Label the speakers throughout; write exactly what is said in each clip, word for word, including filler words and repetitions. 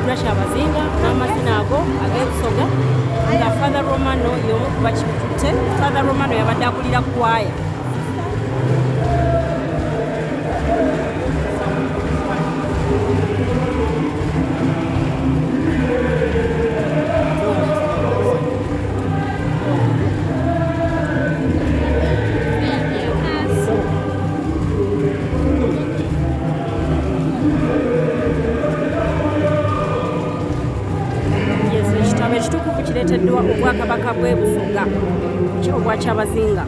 Speaker 1: kitegeddwa Kyabazinga n'amazina ago ag'Ebusoga nga Father Romano y'omu ku bakikutte. Father Romano yabadde akulira kwaya. Kireeteddwa Obwakabaka bw'e Busoga obwa Kyabazinga.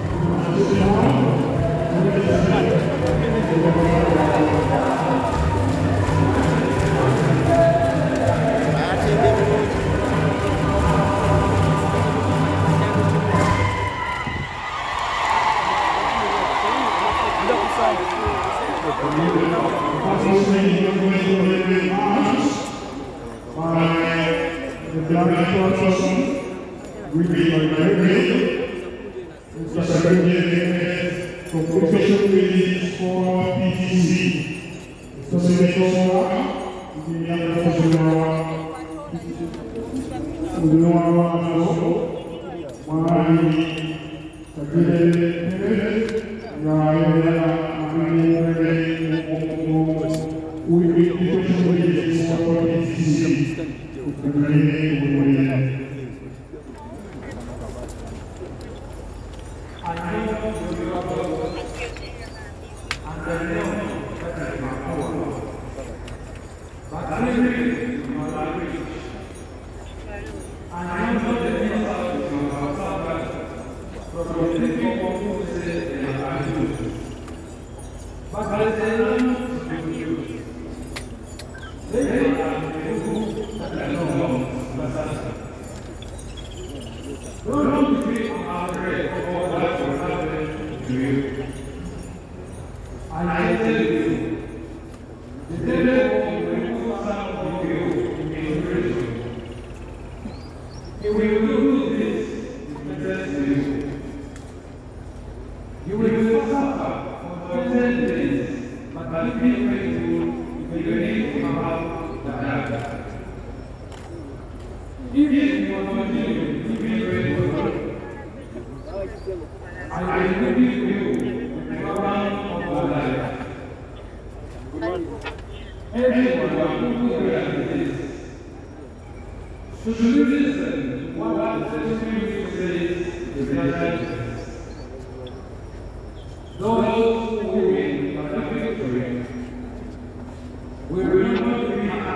Speaker 2: The young person will be my great it's a second year for professional release for P T C. It's a second one, the young person who know our show. Why,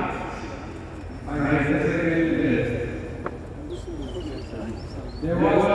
Speaker 2: there was